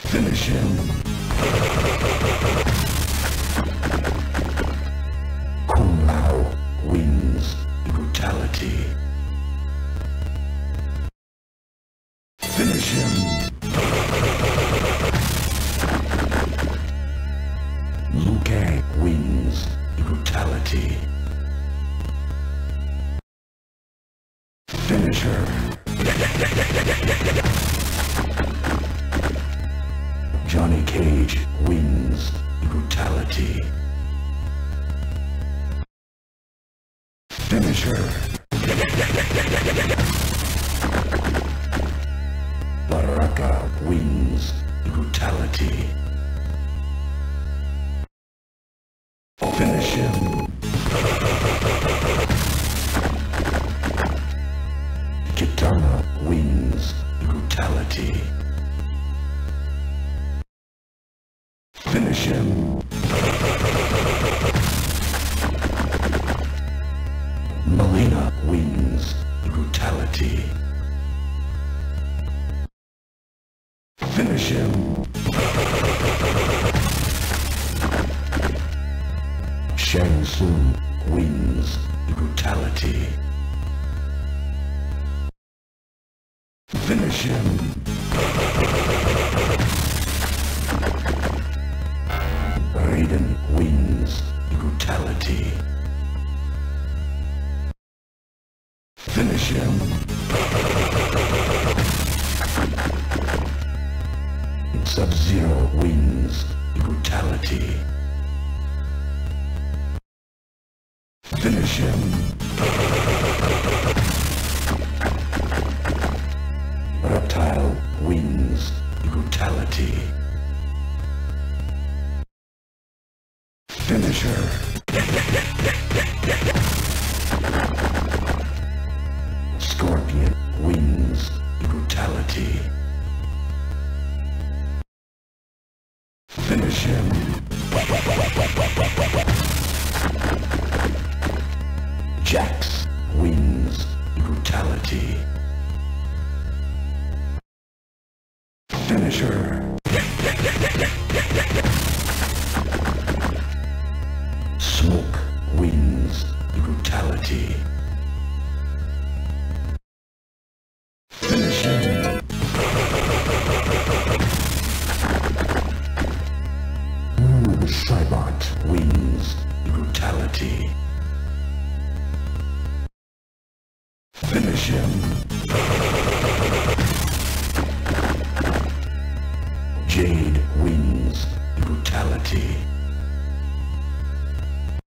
Finish him. Kung Lao wins Brutality. Finish him. Liu Kang wins Brutality. Finish her. Johnny Cage wins Brutality. Finish her. Baraka wins Brutality. Finish him. Kitana wins Brutality. Finish him. Melina wins Brutality. Finish him. Shang Tsung wins Brutality. Finish him. Raiden wins Brutality. Finish him. Sub-Zero wins Brutality. Finish him. Reptile wins Brutality. Finish her. Scorpion wins Brutality. Finish him. Jax wins Brutality. Finish her. Smoke wins Brutality. Finish him. Saibot wins Brutality. Finish him. Jade wins Brutality.